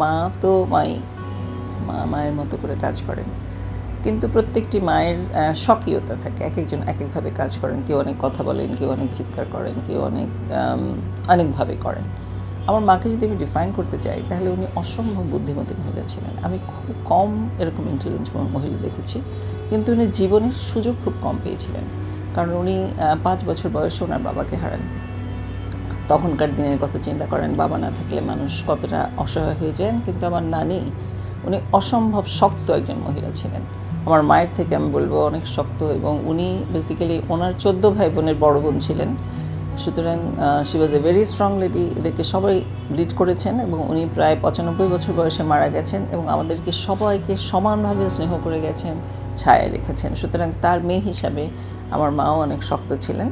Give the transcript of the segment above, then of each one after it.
মা তো মায়ের মতো করে কাজ করেন, কিন্তু প্রত্যেকটি মায়ের স্বকীয়তা থাকে, এক একজন এক একভাবে কাজ করেন। কেউ অনেক কথা বলেন, কেউ অনেক চিৎকার করেন, কেউ অনেকভাবে করেন। আমার মাকে যদি আমি ডিফাইন করতে চাই তাহলে উনি অসম্ভব বুদ্ধিমতী মহিলা ছিলেন। আমি খুব কম এরকম ইন্টেলিজেন্ট মহিলা দেখেছি, কিন্তু উনি জীবনের সুযোগ খুব কম পেয়েছিলেন, কারণ উনি 5 বছর বয়সে ওনার বাবাকে হারান। তখনকার দিনের কথা চিন্তা করেন, বাবা না থাকলে মানুষ কতটা অসহায় হয়ে যান। কিন্তু আমার নানি, উনি অসম্ভব শক্ত একজন মহিলা ছিলেন। আমার মায়ের থেকে আমি বলবো অনেক শক্ত, এবং উনি বেসিক্যালি ওনার 14 ভাই বোনের বড় বোন ছিলেন। সুতরাং she was a very strong lady. এদেরকে সবাই লিড করেছেন, এবং উনি প্রায় 95 বছর বয়সে মারা গেছেন, এবং আমাদেরকে সবাইকে সমানভাবে স্নেহ করে গেছেন, ছায়া রেখেছেন। সুতরাং তার মেয়ে হিসাবে আমার মাও অনেক শক্ত ছিলেন।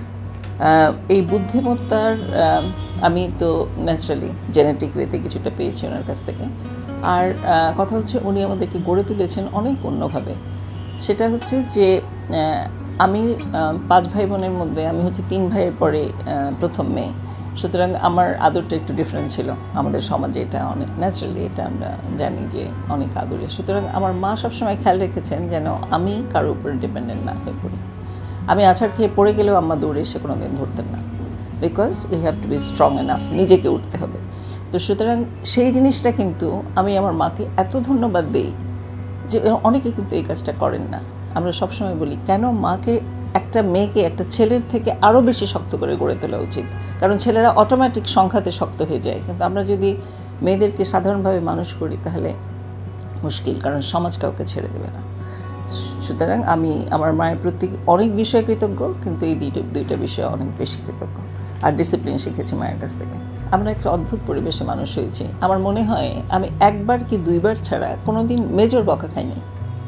এই বুদ্ধিমত্তার আমি তো ন্যাচারালি জেনেটিক ওয়েতে কিছুটা পেয়েছি ওনার কাছ থেকে। আর কথা হচ্ছে উনি আমাদেরকে গড়ে তুলেছেন অনেক অন্যভাবে। সেটা হচ্ছে যে আমি 5 ভাই বোনের মধ্যে আমি হচ্ছে 3 ভাইয়ের পরে প্রথম মেয়ে। সুতরাং আমার আদরটা একটু ডিফারেন্ট ছিল। আমাদের সমাজে এটা অনেক ন্যাচারালি, এটা আমরা জানি যে অনেক আদরে। সুতরাং আমার মা সবসময় খেয়াল রেখেছেন যেন আমি কারোর উপরে ডিপেন্ডেন্ট না হয়ে পড়ি। আমি আছাড় খেয়ে পড়ে গেলেও আম্মা দৌড়ে এসে কোনো দিন ধরতেন না, because we have to be strong enough, নিজেকে উঠতে হবে। তো সুতরাং সেই জিনিসটা কিন্তু আমি আমার মাকে এত ধন্যবাদ দিই যে অনেকে কিন্তু এই কাজটা করেন না। আমরা সবসময় বলি কেন মাকে, একটা মেয়েকে একটা ছেলের থেকে আরও বেশি শক্ত করে গড়ে তোলা উচিত, কারণ ছেলেরা অটোমেটিক সংখ্যাতে শক্ত হয়ে যায়। কিন্তু আমরা যদি মেয়েদেরকে সাধারণভাবে মানুষ করি তাহলে মুশকিল, কারণ সমাজ কাউকে ছেড়ে দেবে না। সুতরাং আমি আমার মায়ের প্রতি অনেক বিষয়ে কৃতজ্ঞ, কিন্তু এই দুইটা বিষয়ে অনেক বেশি কৃতজ্ঞ। আর ডিসিপ্লিন শিখেছি মায়ের কাছ থেকে। আমরা একটা অদ্ভুত পরিবেশে মানুষ হয়েছি। আমার মনে হয় আমি 1বার কি 2বার ছাড়া কোনো দিন মেজর বকা খাইনি।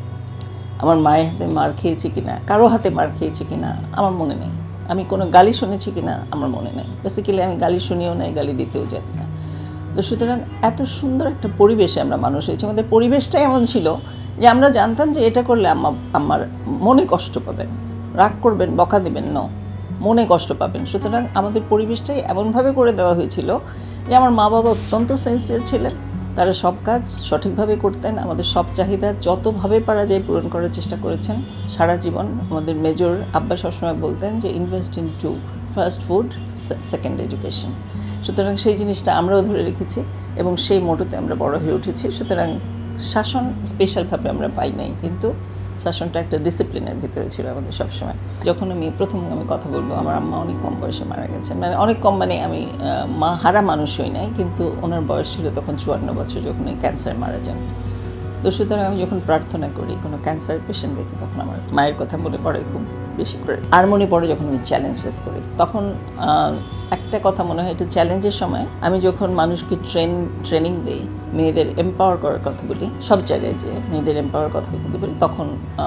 আমার মায়ের হাতে মার খেয়েছি কিনা, কারো হাতে মার খেয়েছি কিনা আমার মনে নেই। আমি কোনো গালি শুনেছি কিনা আমার মনে নেই। বেসিক্যালি আমি গালি শুনিও নাই, গালি দিতেও জানি না। তো সুতরাং এত সুন্দর একটা পরিবেশে আমরা মানুষ হয়েছি। আমাদের পরিবেশটাই এমন ছিল যে আমরা জানতাম যে এটা করলে আমার মনে কষ্ট পাবেন, রাগ করবেন, বকা দেবেন, মনে কষ্ট পাবেন। সুতরাং আমাদের পরিবেশটাই এমনভাবে করে দেওয়া হয়েছিল যে আমার মা বাবা অত্যন্ত সিনসিয়ার ছিলেন। তারা সব কাজ সঠিকভাবে করতেন, আমাদের সব চাহিদা যতভাবে পারা যায় পূরণ করার চেষ্টা করেছেন সারা জীবন। আমাদের মেজর আব্বা সবসময় বলতেন যে invest in 2, first food, second education. সুতরাং সেই জিনিসটা আমরাও ধরে রেখেছি, এবং সেই মোটোতে আমরা বড় হয়ে উঠেছি। সুতরাং শাসন স্পেশালভাবে আমরা পাই নাই, কিন্তু শাসনটা একটা ডিসিপ্লিনের ভিতরে ছিল আমাদের সবসময়। যখন আমি কথা বলবো, আমার আম্মা অনেক কম বয়সে মারা গেছেন। মানে অনেক কম, মানে আমি মা হারা মানুষ হই নাই, কিন্তু ওনার বয়স ছিল তখন 54 বছর যখন এই ক্যান্সার মারা যান। তো সুতরাং আমি যখন প্রার্থনা করি, কোনো ক্যান্সার পেশেন্ট দেখি, তখন আমার মায়ের কথা মনে পড়ে খুব বেশি করে। আর মনে পড়ে যখন আমি চ্যালেঞ্জ ফেস করি, তখন একটা কথা মনে হয়, এটা চ্যালেঞ্জের সময় আমি যখন মানুষকে ট্রেনিং দিই, মেয়েদের এম্পাওয়ার করার কথা বলি, সব জায়গায় যে মেয়েদের এম্পাওয়ার কথা বলি, তখন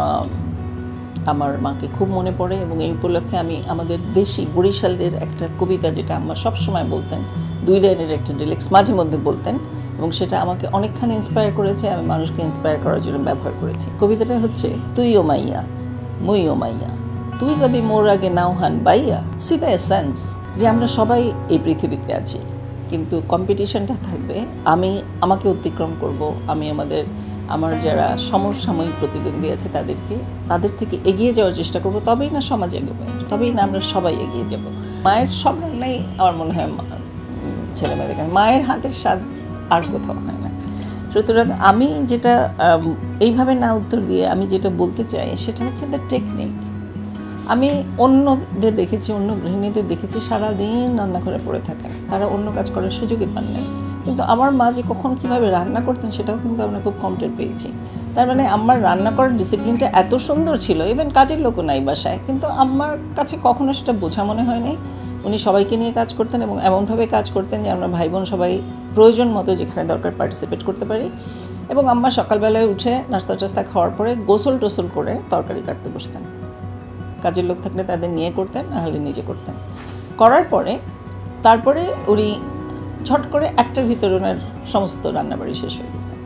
আমার মাকে খুব মনে পড়ে। এবং এই উপলক্ষে আমি আমাদের দেশি বরিশালের একটা কবিতা, যেটা আম্মা সবসময় বলতেন, 2 লাইনের একটা ডিলেক্স মাঝে মধ্যে বলতেন, এবং সেটা আমাকে অনেকখানি ইন্সপায়ার করেছে। আমি মানুষকে ইন্সপায়ার করার জন্য ব্যবহার করেছি। কবিতাটা হচ্ছে, তুই ও মাইয়া মুই ও মাইয়া, তুই যাবি মোর আগে নাওহান বাইয়া। সি দ্য এসেন্স, যে আমরা সবাই এই পৃথিবীতে আছি, কিন্তু কম্পিটিশনটা থাকবে আমাকে অতিক্রম করব। আমি আমার যারা সমসাময়িক প্রতিদ্বন্দ্বী আছে তাদের থেকে এগিয়ে যাওয়ার চেষ্টা করব। তবেই না সমাজ এগোবে, তবেই না আমরা সবাই এগিয়ে যাব। মায়ের সব রান্নাই আমার মনে হয় ছেলে মেয়েদের কাছে মায়ের হাতের স্বাদ আর কোথাও হয় না। সুতরাং আমি যেটা এইভাবে না উত্তর দিয়ে আমি যেটা বলতে চাই, সেটা হচ্ছে দ্য টেকনিক। আমি অন্যদের দেখেছি, অন্য গৃহিণীদের দেখেছি সারাদিন রান্না করে পড়ে থাকেন, তারা অন্য কাজ করার সুযোগই পান নাই। কিন্তু আমার মা যে কখন কীভাবে রান্না করতেন সেটাও কিন্তু আমরা খুব কম টের পেয়েছি। তার মানে আমার রান্না করার ডিসিপ্লিনটা এত সুন্দর ছিল, ইভেন কাজের লোকও নাই বাসায়, কিন্তু আমার কাছে কখনো সেটা বোঝা মনে হয়নি। উনি সবাইকে নিয়ে কাজ করতেন, এবং এমনভাবে কাজ করতেন যে আমরা ভাই বোন সবাই প্রয়োজন মতো যেখানে দরকার পার্টিসিপেট করতে পারি। এবং আম্মা সকালবেলায় উঠে নাস্তা টাস্তা খাওয়ার পরে গোসল টোসল করে তরকারি কাটতে বসতেন। কাজের লোক থাকলে তাদের নিয়ে করতেন, নাহলে নিজে করতেন। করার পরে তারপরে উনি ঝট করে একটার ভিতরে ওনার সমস্ত রান্নাবাড়ি শেষ হয়ে যেতেন।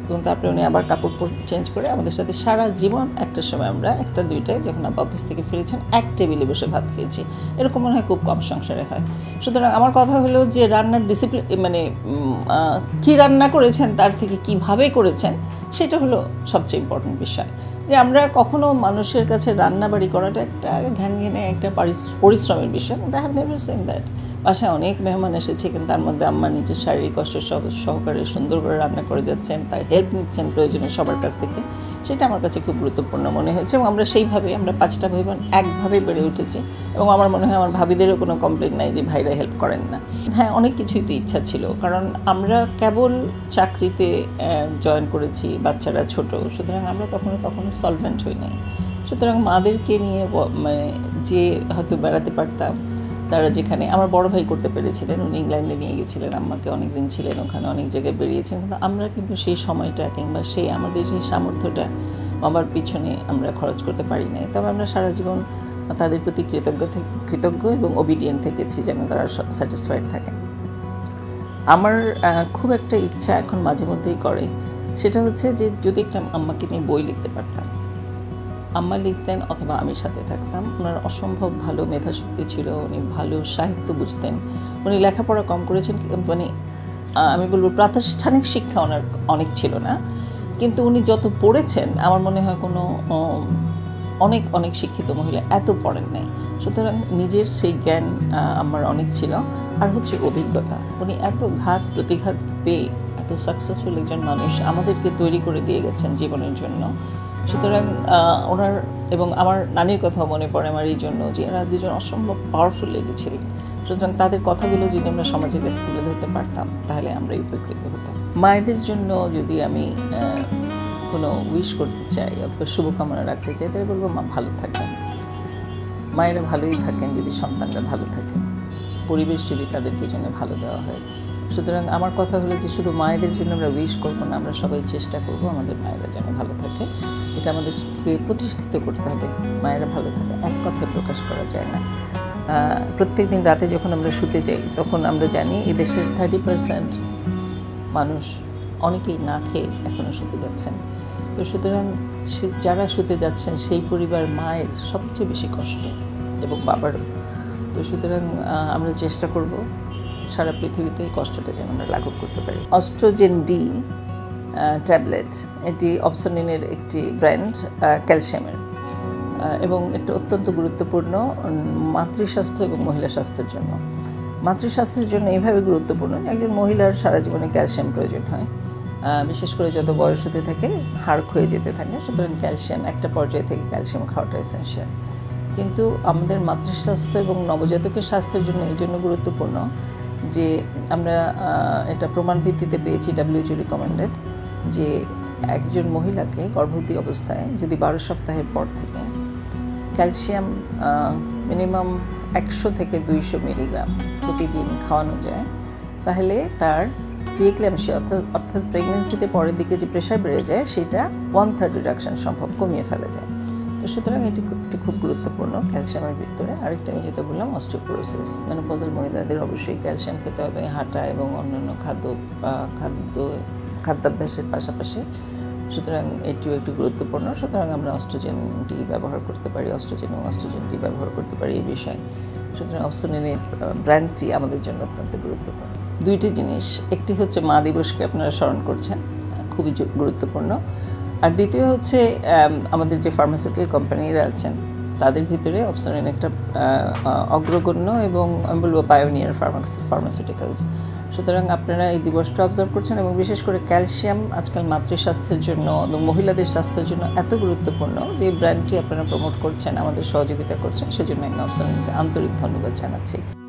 এবং তারপরে উনি আবার কাপড় চেঞ্জ করে আমাদের সাথে সারা জীবন একটার সময় আমরা 1টা-2টায় যখন আব্বা অফিস থেকে ফিরেছেন এক টেবিলে বসে ভাত খেয়েছি। এরকম মনে হয় খুব কম সংসারে হয়। সুতরাং আমার কথা হলো যে রান্নার ডিসিপ্লিন মানে কী রান্না করেছেন তার থেকে কীভাবে করেছেন সেটা হলো সবচেয়ে ইম্পর্টেন্ট বিষয়। যে আমরা কখনো মানুষের কাছে রান্নাবাড়ি করাটা একটা ঘ্যানঘেনে একটা পরিশ্রমের বিষয়, কিন্তু I have never seen that. বাসায় অনেক মেহমান এসেছে, কিন্তু তার মধ্যে আম্মা নিজের শারীরিক কষ্ট সহকারে সুন্দর করে রান্না করে যাচ্ছেন, তার হেল্প নিচ্ছেন প্রয়োজনে সবার কাছ থেকে, সেটা আমার কাছে খুব গুরুত্বপূর্ণ মনে হয়েছে। এবং আমরা সেইভাবে আমরা 5টা ভাই বোন একভাবে বেড়ে উঠেছি। এবং আমার মনে হয় আমার ভাবিদেরও কোনো কমপ্লেন নাই যে ভাইরা হেল্প করেন না। হ্যাঁ, অনেক কিছুইতে ইচ্ছা ছিল, কারণ আমরা কেবল চাকরিতে জয়েন করেছি, বাচ্চারা ছোট, সুতরাং আমরা তখনও সলভেন্ট হই নাই। সুতরাং মাদেরকে নিয়ে মানে যে হয়তো বেড়াতে পারতাম, তারা যেখানে আমার বড় ভাই করতে পেরেছিলেন, উনি ইংল্যান্ডে নিয়ে গেছিলেন আম্মাকে, অনেক দিন ছিলেন ওখানে, অনেক জায়গায় বেরিয়েছেন, কিন্তু আমরা কিন্তু সেই সময়টা কিংবা সেই আমাদের সেই সামর্থ্যটা বাবার পিছনে আমরা খরচ করতে পারি নাই। তবে আমরা সারা জীবন তাদের প্রতি কৃতজ্ঞ এবং ওবিডিয়েন্ট থেকেছি, যেন তারা স্যাটিসফাইড থাকে। আমার খুব একটা ইচ্ছা এখন মাঝে মধ্যেই করে, সেটা হচ্ছে যে যদি একটা আম্মাকে নিয়ে বই লিখতে পারতাম। আম্মা লিখতেন অথবা আমি সাথে থাকতাম। ওনার অসম্ভব ভালো মেধাশক্তি ছিল, উনি ভালো সাহিত্য বুঝতেন। উনি লেখাপড়া কম করেছেন, মানে আমি বলবো প্রাতিষ্ঠানিক শিক্ষা ওনার অনেক ছিল না, কিন্তু উনি যত পড়েছেন আমার মনে হয় কোনো অনেক শিক্ষিত মহিলা এত পড়েন নাই। সুতরাং নিজের সেই জ্ঞান আমার অনেক ছিল, আর হচ্ছে অভিজ্ঞতা। উনি এত ঘাত প্রতিঘাত পেয়ে এত সাকসেসফুল একজন মানুষ আমাদেরকে তৈরি করে দিয়ে গেছেন জীবনের জন্য। সুতরাং ওনার এবং আমার নানির কথাও মনে পড়ে আমার এই জন্য, যে এরা দুজন অসম্ভব পাওয়ারফুল লেডি ছিলেন। সুতরাং তাদের কথাগুলো যদি আমরা সমাজের কাছে তুলে ধরতে পারতাম তাহলে আমরা উপকৃত হতাম। মায়েদের জন্য যদি আমি কোনো উইশ করতে চাই অথবা শুভকামনা রাখতে চাই, তাহলে বলবো মা ভালো থাকবেন। মায়েরা ভালোই থাকেন যদি সন্তানরা ভালো থাকে, পরিবেশ যদি তাদেরকে জন্য ভালো দেওয়া হয়। সুতরাং আমার কথা হলো যে শুধু মায়েদের জন্য আমরা উইশ করবো না, আমরা সবাই চেষ্টা করব আমাদের মায়েরা যেন ভালো থাকে। এটা আমাদেরকে প্রতিষ্ঠিত করতে হবে। মায়েরা ভালো থাকে এক কথায় প্রকাশ করা যায় না। প্রত্যেক দিন রাতে যখন আমরা শুতে যাই তখন আমরা জানি এই দেশের 30% মানুষ অনেকেই না খেয়ে এখনও শুতে যাচ্ছেন। তো সুতরাং যারা শুতে যাচ্ছেন সেই পরিবার মায়ের সবচেয়ে বেশি কষ্ট এবং বাবারও। তো সুতরাং আমরা চেষ্টা করব সারা পৃথিবীতে এই কষ্টটা যেন আমরা লাঘব করতে পারি। অস্ট্রোজেন ডি ট্যাবলেট, এটি অপসোনিনের একটি ব্র্যান্ড ক্যালসিয়ামের, এবং এটা অত্যন্ত গুরুত্বপূর্ণ মাতৃস্বাস্থ্য এবং মহিলা স্বাস্থ্যের জন্য। মাতৃস্বাস্থ্যের জন্য এইভাবে গুরুত্বপূর্ণ যে একজন মহিলার সারা জীবনে ক্যালসিয়াম প্রয়োজন হয়, বিশেষ করে যত বয়স হতে থাকে হাড় ক্ষয়ে যেতে থাকে। সুতরাং ক্যালসিয়াম একটা পর্যায়ে থেকে ক্যালসিয়াম খাওয়াটা এসেনশিয়াল। কিন্তু আমাদের মাতৃস্বাস্থ্য এবং নবজাতকের স্বাস্থ্যের জন্য এই জন্য গুরুত্বপূর্ণ যে আমরা এটা প্রমাণ ভিত্তিতে পেয়েছি, WHO রিকমেন্ডেড, যে একজন মহিলাকে গর্ভবতী অবস্থায় যদি 12 সপ্তাহের পর থেকে ক্যালসিয়াম মিনিমাম 100 থেকে 200 মিলিগ্রাম প্রতিদিন খাওয়ানো যায়, তাহলে তার প্রিএক্ল্যাম্পসিয়া অর্থাৎ প্রেগনেন্সিতে পরের দিকে যে প্রেশার বেড়ে যায় সেটা 1/3 রিডাকশন সম্ভব, কমিয়ে ফেলা যায়। তো সুতরাং এটি খুব গুরুত্বপূর্ণ ক্যালসিয়ামের ভিতরে। আরেকটা আমি যেটা বললাম অস্টিওপোরোসিস, মেনোপজাল মহিলাদের অবশ্যই ক্যালসিয়াম খেতে হবে, হাঁটা এবং অন্যান্য খাদ্যাভ্যাসের পাশাপাশি। সুতরাং এটিও একটু গুরুত্বপূর্ণ। সুতরাং আমরা অস্ট্রোজেন ডি ব্যবহার করতে পারি, অস্ট্রোজেন এবং অস্ট্রোজেন ডি ব্যবহার করতে পারি এই বিষয়ে। সুতরাং অপসোনিনের ব্র্যান্ডটি আমাদের জন্য অত্যন্ত গুরুত্বপূর্ণ। দুইটি জিনিস, একটি হচ্ছে মা দিবসকে আপনারা স্মরণ করছেন, খুবই গুরুত্বপূর্ণ। আর দ্বিতীয় হচ্ছে আমাদের যে ফার্মাসিউটিক্যাল কোম্পানিরা আছেন তাদের ভিতরে অপসোনিন একটা অগ্রগণ্য এবং আমি বলবো পায়োনিয়ার ফার্মাসিউটিক্যালস। সুতরাং আপনারা এই দিবসটা অবজার্ভ করছেন, এবং বিশেষ করে ক্যালসিয়াম আজকাল মাতৃস্বাস্থ্যের জন্য এবং মহিলাদের স্বাস্থ্যের জন্য এত গুরুত্বপূর্ণ যে ব্র্যান্ডটি আপনারা প্রমোট করছেন, আমাদের সহযোগিতা করছেন, সেজন্য আমি অপসোনিনকে আন্তরিক ধন্যবাদ জানাচ্ছি।